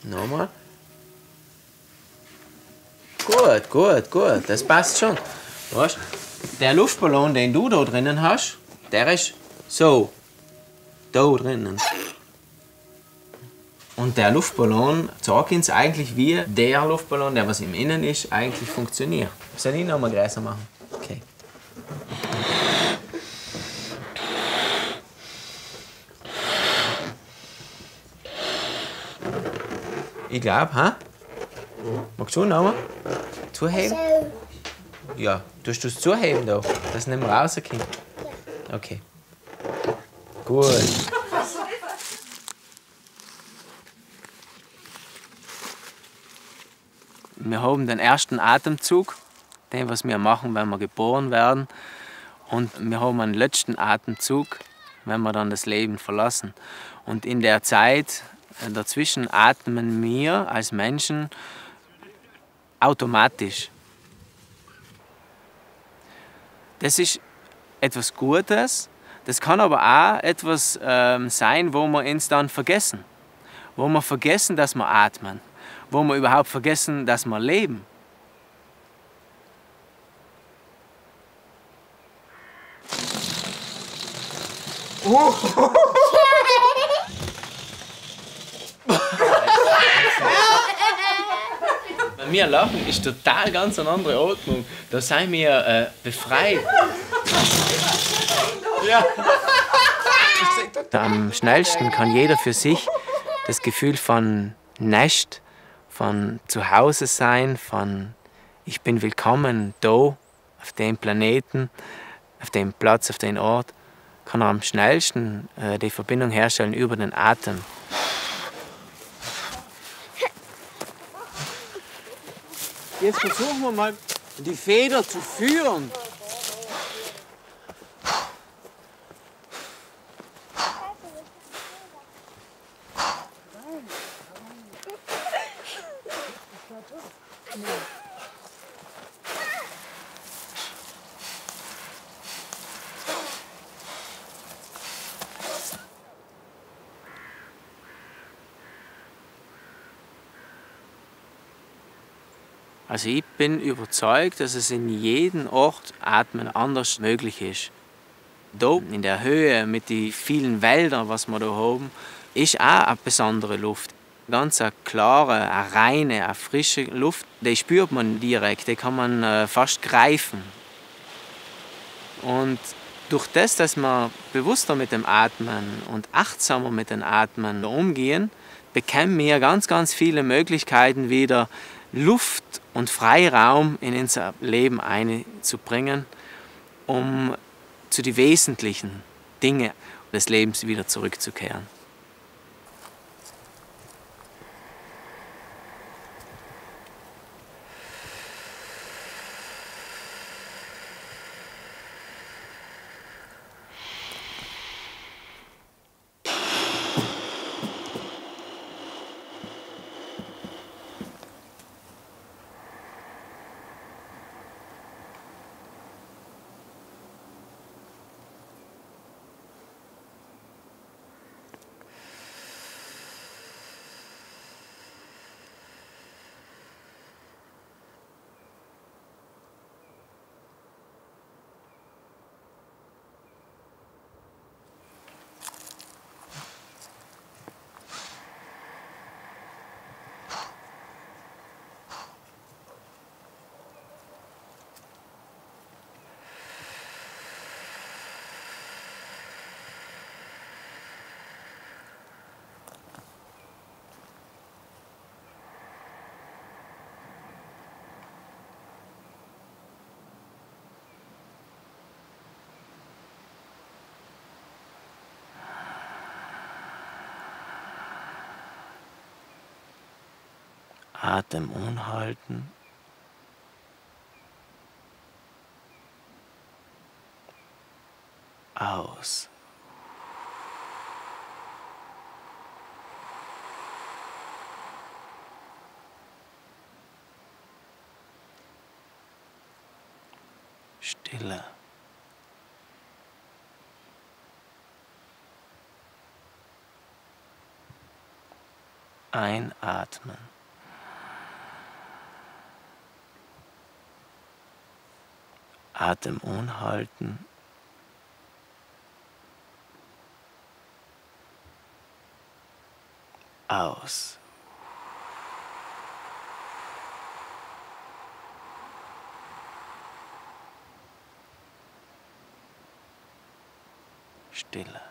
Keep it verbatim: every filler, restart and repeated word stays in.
Nochmal. Gut, gut, gut. Das passt schon. Weißt, der Luftballon, den du da drinnen hast, der ist so. Da drinnen. Und der Luftballon zeigt uns eigentlich, wie der Luftballon, der was im Innen ist, eigentlich funktioniert. Soll ich ihn noch mal größer machen? Okay. Ich glaube, ha? Magst du noch mal? Zuheben? Ja. Tust du es zuheben da, dass es nicht mehr rauskommt? Ja. Okay. Gut. Wir haben den ersten Atemzug, den was wir machen, wenn wir geboren werden. Und wir haben einen letzten Atemzug, wenn wir dann das Leben verlassen. Und in der Zeit dazwischen atmen wir als Menschen automatisch. Das ist etwas Gutes, das kann aber auch etwas ähm, sein, wo wir uns dann vergessen. Wo wir vergessen, dass wir atmen. Wo wir überhaupt vergessen, dass wir leben. Oh. Wenn wir lachen, ist total ganz eine andere Atmung. Da sind wir äh, befreit. Ja. Am schnellsten kann jeder für sich das Gefühl von Nest, von Zuhause sein, von ich bin willkommen da, auf dem Planeten, auf dem Platz, auf dem Ort, kann er am schnellsten äh, die Verbindung herstellen über den Atem. Jetzt versuchen wir mal, die Feder zu führen. Also ich bin überzeugt, dass es in jedem Ort Atmen anders möglich ist. Da in der Höhe mit den vielen Wäldern, was wir da haben, ist auch eine besondere Luft. Ganz eine klare, eine reine, eine frische Luft, die spürt man direkt, die kann man äh, fast greifen. Und durch das, dass wir bewusster mit dem Atmen und achtsamer mit dem Atmen umgehen, bekommen wir ganz, ganz viele Möglichkeiten wieder, Luft und Freiraum in unser Leben einzubringen, um zu den wesentlichen Dingen des Lebens wieder zurückzukehren. Atem anhalten. Aus. Stille. Einatmen. Atem anhalten. Aus. Stille.